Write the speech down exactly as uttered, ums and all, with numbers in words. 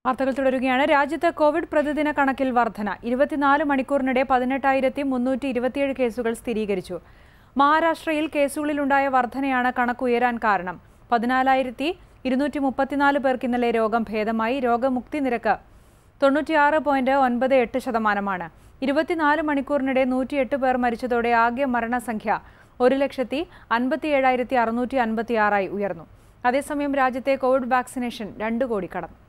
വാർത്തകൾ തുടരുകയാണ്. രാജ്യത്ത് കോവിഡ് പ്രതിദിന കണക്കിൽ വർധന. ഇരുപത്തിനാല് മണിക്കൂറിനിടെ പതിനെട്ടായിരത്തി മുന്നൂറ്റി ഇരുപത്തിയേഴ് കേസുകൾ സ്ഥിരീകരിച്ചു. മഹാരാഷ്ട്രയിൽ കേസുകളിലുണ്ടായ വർധനയാണ് കണക്കുയരാൻ കാരണം. പതിനാലായിരത്തി ഇരുന്നൂറ്റി മുപ്പത്തിനാല് പേർക്ക് ഇന്നലെ രോഗം ഭേദമായി. രോഗമുക്തി നിരക്ക് തൊണ്ണൂറ്റിയാറ് പോയിന്റ് ഒൻപത് എട്ട് ശതമാനമാണ്. ഇരുപത്തിനാല് മണിക്കൂറിനിടെ നൂറ്റിയെട്ട് പേർ മരിച്ചതോടെ ആകെ മരണസംഖ്യ ഒരു ലക്ഷത്തി അൻപത്തി ഏഴായിരത്തി അറുന്നൂറ്റി അൻപത്തി ആറായി ഉയർന്നു. അതേസമയം രാജ്യത്തെ കോവിഡ് വാക്സിനേഷൻ രണ്ട് കോടി കടന്നു.